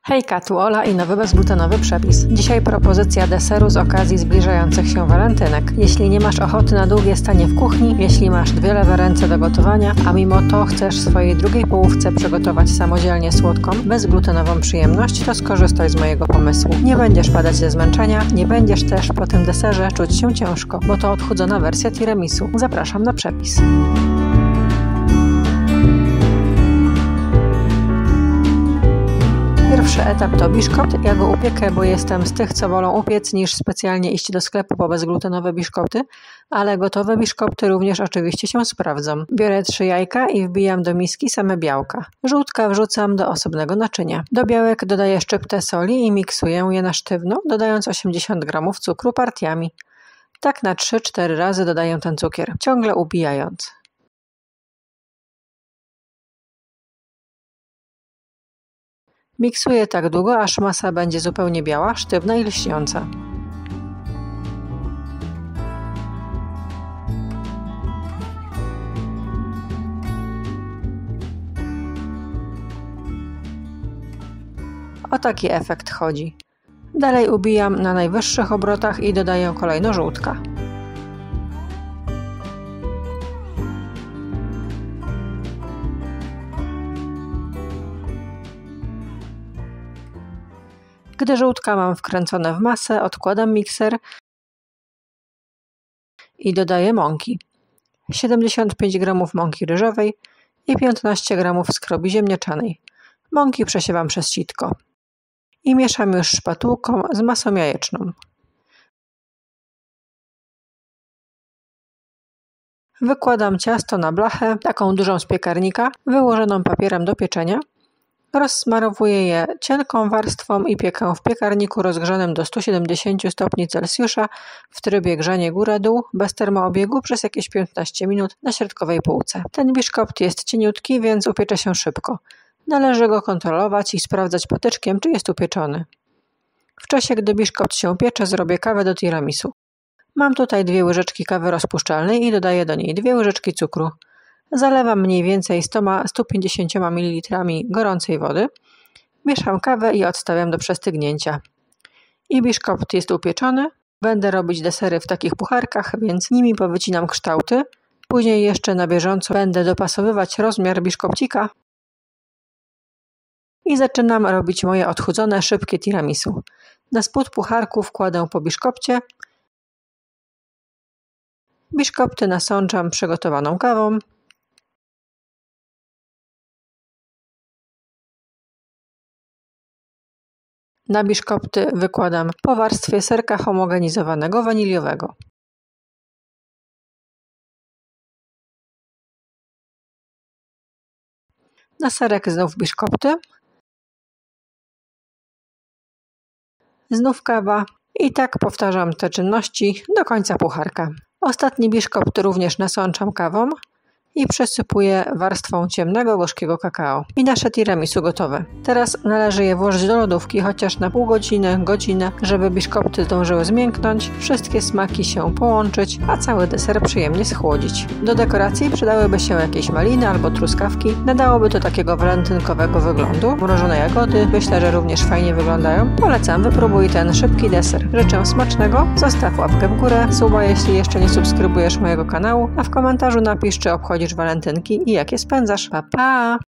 Hejka, tu Ola i nowy bezglutenowy przepis. Dzisiaj propozycja deseru z okazji zbliżających się walentynek. Jeśli nie masz ochoty na długie stanie w kuchni, jeśli masz dwie lewe ręce do gotowania, a mimo to chcesz swojej drugiej połówce przygotować samodzielnie słodką, bezglutenową przyjemność, to skorzystaj z mojego pomysłu. Nie będziesz padać ze zmęczenia, nie będziesz też po tym deserze czuć się ciężko, bo to odchudzona wersja tiramisu. Zapraszam na przepis. Pierwszy etap to biszkopt. Ja go upiekę, bo jestem z tych, co wolą upiec, niż specjalnie iść do sklepu po bezglutenowe biszkopty, ale gotowe biszkopty również oczywiście się sprawdzą. Biorę 3 jajka i wbijam do miski same białka. Żółtka wrzucam do osobnego naczynia. Do białek dodaję szczyptę soli i miksuję je na sztywno, dodając 80 g cukru partiami. Tak na 3-4 razy dodaję ten cukier, ciągle ubijając. Miksuję tak długo, aż masa będzie zupełnie biała, sztywna i lśniąca. O taki efekt chodzi. Dalej ubijam na najwyższych obrotach i dodaję kolejno żółtka. Gdy żółtka mam wkręcone w masę, odkładam mikser i dodaję mąki. 75 g mąki ryżowej i 15 g skrobi ziemniaczanej. Mąki przesiewam przez sitko. I mieszam już szpatułką z masą jajeczną. Wykładam ciasto na blachę, taką dużą z piekarnika, wyłożoną papierem do pieczenia. Rozsmarowuję je cienką warstwą i piekę w piekarniku rozgrzanym do 170 stopni Celsjusza w trybie grzanie góra-dół bez termoobiegu przez jakieś 15 minut na środkowej półce. Ten biszkopt jest cieniutki, więc upiecze się szybko. Należy go kontrolować i sprawdzać patyczkiem, czy jest upieczony. W czasie, gdy biszkopt się piecze, zrobię kawę do tiramisu. Mam tutaj 2 łyżeczki kawy rozpuszczalnej i dodaję do niej 2 łyżeczki cukru. Zalewam mniej więcej 100–150 ml gorącej wody. Mieszam kawę i odstawiam do przestygnięcia. I biszkopt jest upieczony. Będę robić desery w takich pucharkach, więc nimi powycinam kształty. Później jeszcze na bieżąco będę dopasowywać rozmiar biszkopcika. I zaczynam robić moje odchudzone, szybkie tiramisu. Na spód pucharku wkładę po biszkopcie. Biszkopty nasączam przygotowaną kawą. Na biszkopty wykładam po warstwie serka homogenizowanego waniliowego. Na serek znów biszkopty. Znów kawa i tak powtarzam te czynności do końca pucharka. Ostatni biszkopt również nasączam kawą i przesypuję warstwą ciemnego, gorzkiego kakao. I nasze tiramisu gotowe. Teraz należy je włożyć do lodówki chociaż na pół godziny, godzinę, żeby biszkopty zdążyły zmięknąć, wszystkie smaki się połączyć, a cały deser przyjemnie schłodzić. Do dekoracji przydałyby się jakieś maliny albo truskawki. Nadałoby to takiego walentynkowego wyglądu. Mrożone jagody, myślę, że również fajnie wyglądają. Polecam, wypróbuj ten szybki deser. Życzę smacznego, zostaw łapkę w górę, suba jeśli jeszcze nie subskrybujesz mojego kanału, a w komentarzu napisz, czy obchodzisz walentynki i jak je spędzasz. Pa, pa!